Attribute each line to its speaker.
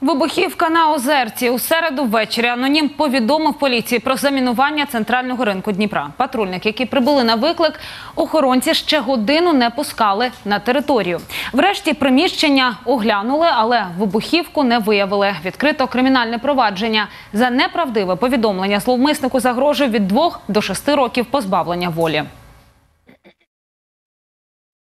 Speaker 1: Вибухівка на Озерці. У середу ввечері анонім повідомив поліції про замінування центрального ринку Дніпра. Патрульник, які прибули на виклик, охоронці ще годину не пускали на територію. Врешті приміщення оглянули, але вибухівку не виявили. Відкрито кримінальне провадження. За неправдиве повідомлення зловмиснику загрожує від 2 до 6 років позбавлення волі.